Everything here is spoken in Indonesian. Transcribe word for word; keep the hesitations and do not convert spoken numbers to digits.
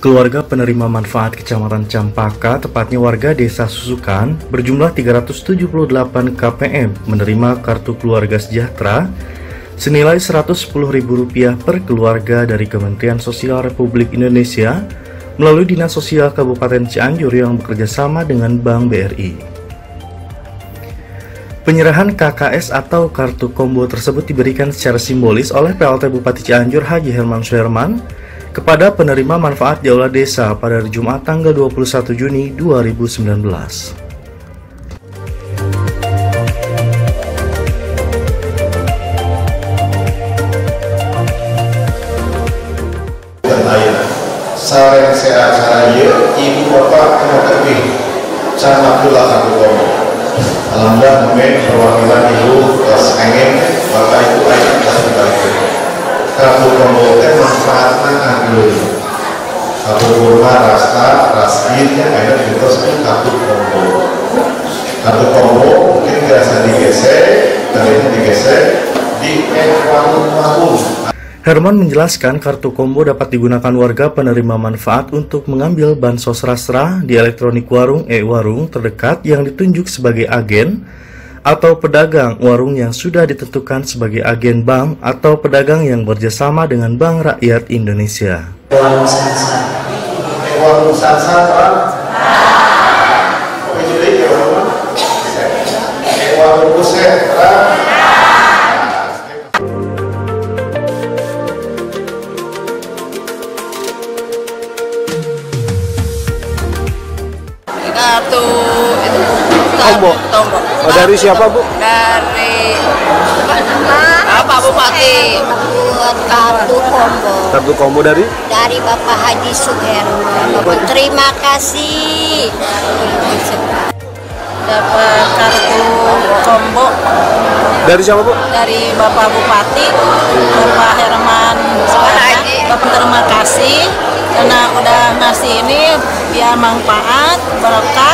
Keluarga penerima manfaat Kecamatan Campaka, tepatnya warga Desa Susukan, berjumlah tiga ratus tujuh puluh delapan K P M menerima kartu keluarga sejahtera senilai seratus sepuluh ribu rupiah per keluarga dari Kementerian Sosial Republik Indonesia melalui Dinas Sosial Kabupaten Cianjur yang bekerjasama dengan Bank B R I. Penyerahan K K S atau kartu combo tersebut diberikan secara simbolis oleh P L T Bupati Cianjur Haji Herman Suherman kepada penerima manfaat di Aula Desa pada hari Jumat tanggal dua puluh satu Juni dua ribu sembilan belas. Sareng sehat saya ibu bapak kena terpih sama pula kartu combo. Alhamdulillah kami perwakilan ibu angin bapak ibu ayah dan sebagainya. Kartu combo itu manfaatnya agil. Kartu kurma rasta rasnya ada di atas kartu combo. Kartu combo mungkin biasa digesek, dan ini digesek di warung-warung. Herman menjelaskan kartu combo dapat digunakan warga penerima manfaat untuk mengambil bansos rastra di elektronik warung e-warung terdekat yang ditunjuk sebagai agen atau pedagang warung yang sudah ditentukan sebagai agen bank atau pedagang yang berjasama dengan Bank Rakyat Indonesia. Warung Sansa. Warung Sansa, Pak. Oh, jadi warung Kuset, Pak. Kartu itu Tombo. Tombo. Oh, dari siapa, Bu? Dari Bapak Bupati. Buat kartu combo. Kartu combo dari? Dari Bapak Haji Suherman. Terima kasih. Dapat kartu combo Dari siapa, Bu? dari Bapak Bupati, Bapak Herman Suherman. Bapak terima kasih karena udah ngasih ini biar manfaat berkah